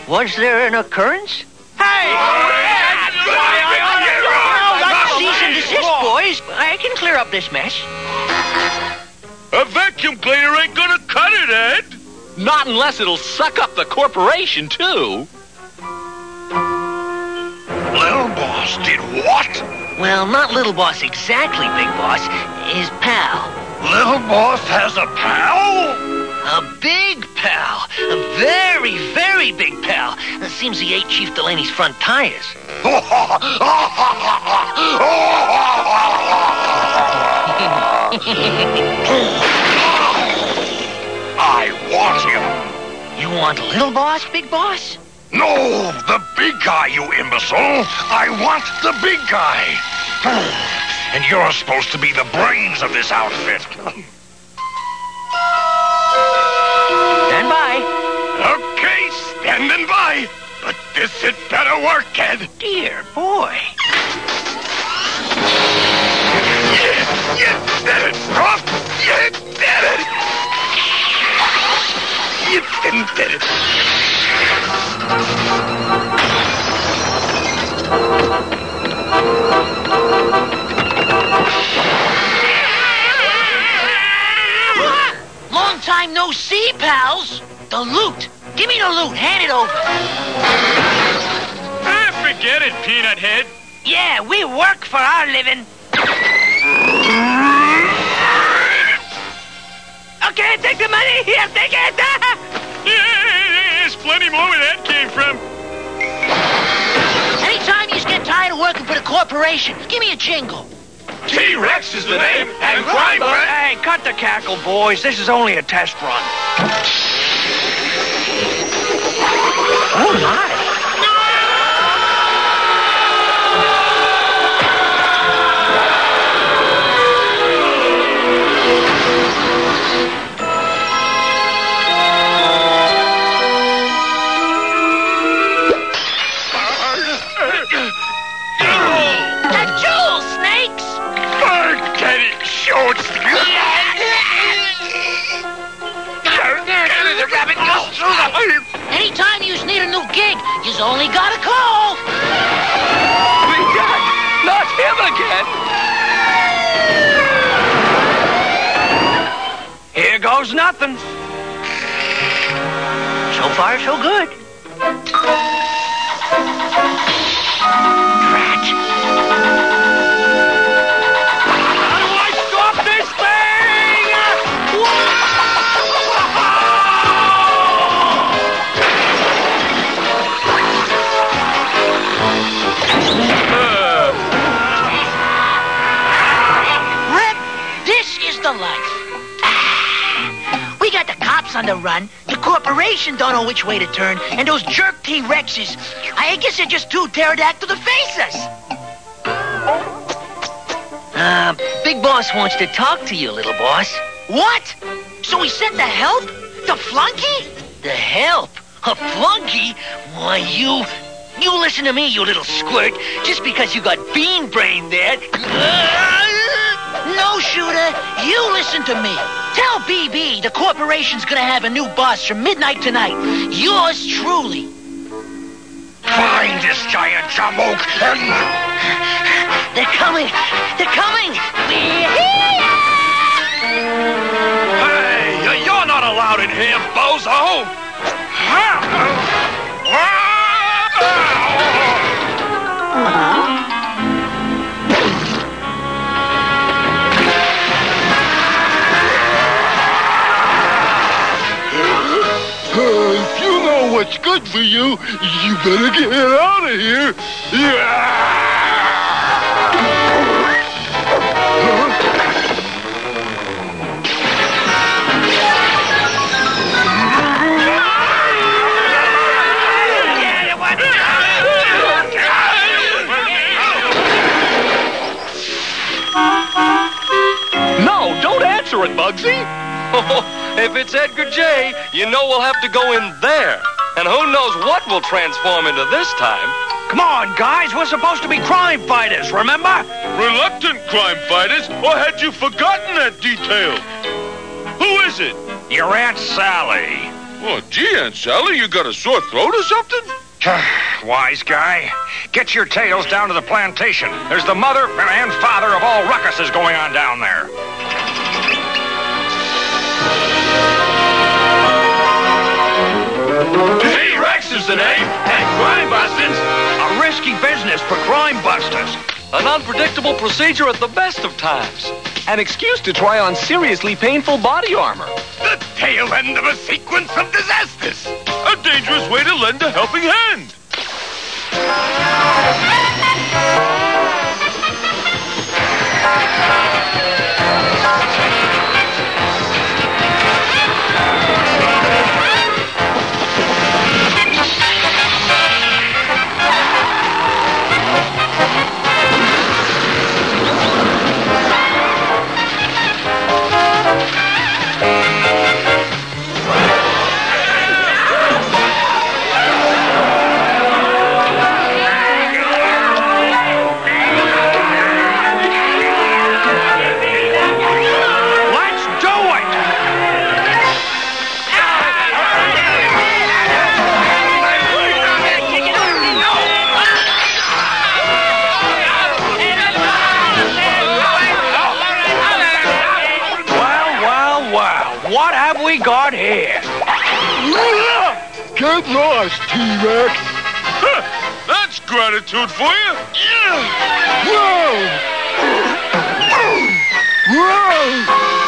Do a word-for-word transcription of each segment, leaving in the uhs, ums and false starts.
Was there an occurrence? Hey! Cease and desist, boys. I can clear up this mess. A vacuum cleaner ain't gonna cut it, Ed. Not unless it'll suck up the corporation, too. Little boss did what? Well, not Little Boss exactly, Big Boss. His pal. Little boss has a pal? A big pal. A very, very big pal. It seems he ate Chief Delaney's front tires. I want him. You want Little Boss, Big Boss? No, the big guy, you imbecile. I want the big guy. And you're supposed to be the brains of this outfit. Stand by. Okay, standing by. But this had better work, Ed. Dear boy. You, you did it, Ruff. You did it. You didn't did it. Long time no see, pals. The loot. Give me the loot. Hand it over. Ah, forget it, Peanut Head. Yeah, we work for our living. Okay, take the money. Here, take it. There's plenty more where that came from. Anytime you get tired of working for the corporation, give me a jingle. T-Rex is the name, and crime fight. Hey, cut the cackle, boys. This is only a test run. Oh, my. Anytime you need a new gig, you's only got to call. We got not him again. Here goes nothing. So far, so good. Drat. How do I stop this thing? Rip, this is the life. We got the cops on the run. The corporation don't know which way to turn. And those jerk T-Rexes, I guess they're just too pterodactyl to face us. Uh, Big Boss wants to talk to you, little boss. What? So he sent the help? The flunky? The help? A flunky? Why, you... You listen to me, you little squirt. Just because you got bean brain there... No, Shooter. You listen to me. Tell B B the corporation's gonna have a new boss from midnight tonight. Yours truly. Find this giant jamoke and... They're coming. They're coming. We're here. Hey, you're not allowed in here, bozo! If you know what's good for you, you better get out of here. No, don't answer it, Bugsy. If it's Edgar J, you know we'll have to go in there. And who knows what we'll transform into this time. Come on, guys. We're supposed to be crime fighters, remember? Reluctant crime fighters? Or had you forgotten that detail? Who is it? Your Aunt Sally. Oh, gee, Aunt Sally, you got a sore throat or something? Wise guy, get your tails down to the plantation. There's the mother and father of all ruckuses going on down there. T-Rex is the name, and crime busters a risky business for crime busters. An unpredictable procedure at the best of times. An excuse to try on seriously painful body armor. The tail end of a sequence of disasters. A dangerous way to lend a helping hand. What have we got here? Get lost, T-Rex. Huh, that's gratitude for you. Whoa! Whoa!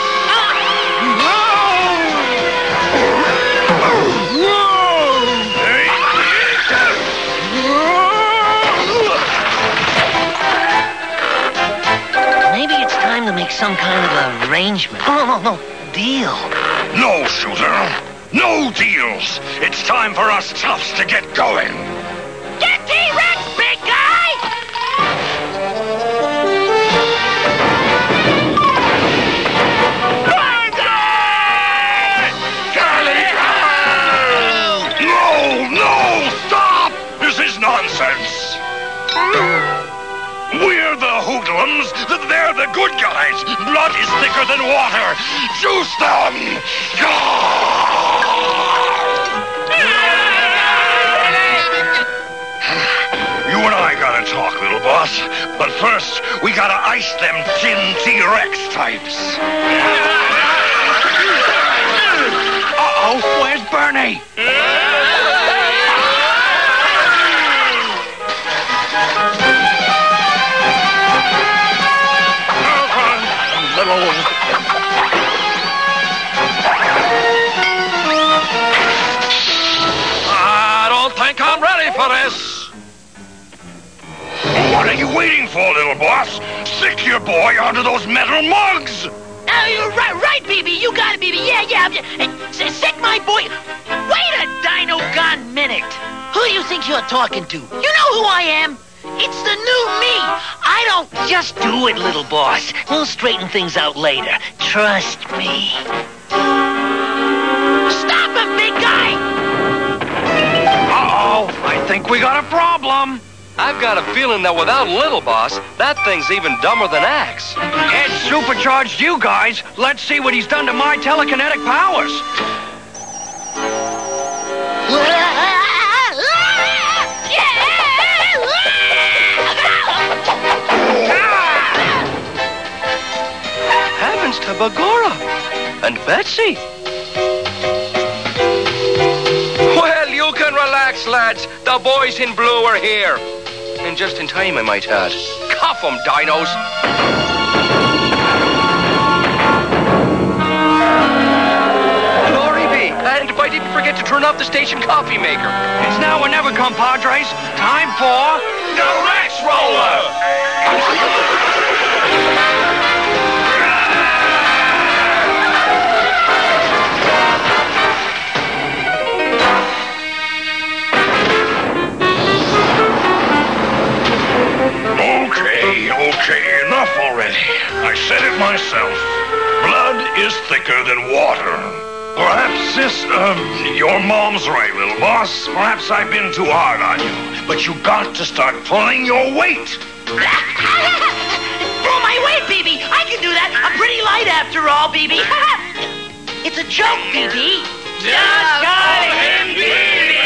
Maybe it's time to make some kind of arrangement. Oh, no, no, no. Deal. No, Shooter. No deals. It's time for us toughs to get going. Get T-Rex, big guy! No, no, stop! This is nonsense. We're the hoodlums. They're the good guys. Blood is thicker than water. Juice them! You and I gotta talk, little boss. But first, we gotta ice them tin T-Rex types. Uh-oh, where's Bernie? I don't think I'm ready for this. What are you waiting for, little boss? Stick your boy onto those metal mugs! Oh, you're right, right, B B. You got it, B B. Yeah, yeah. Hey, s- sick my boy. Wait a Dino Gone minute. Who do you think you're talking to? You know who I am. It's the new me. I don't just do it, little boss. We'll straighten things out later. Trust me. Stop him, big guy! Uh-oh, I think we got a problem. I've got a feeling that without Little Boss, that thing's even dumber than Axe. Ed supercharged you guys. Let's see what he's done to my telekinetic powers. Heavens to Bagora and Betsy. Well, you can relax, lads. The boys in blue are here. And just in time, I might add. Cuff 'em, dinos. Glory be. And I didn't forget to turn off the station coffee maker. It's now or never, compadres. Time for... The Rex Roller! Okay, okay, enough already. I said it myself. Blood is thicker than water. Perhaps this, um, your mom's right, little boss. Perhaps I've been too hard on you. But you got to start pulling your weight. Pull my weight, B B. I can do that. I'm pretty light after all, B B. It's a joke, B B. Just call him Billy.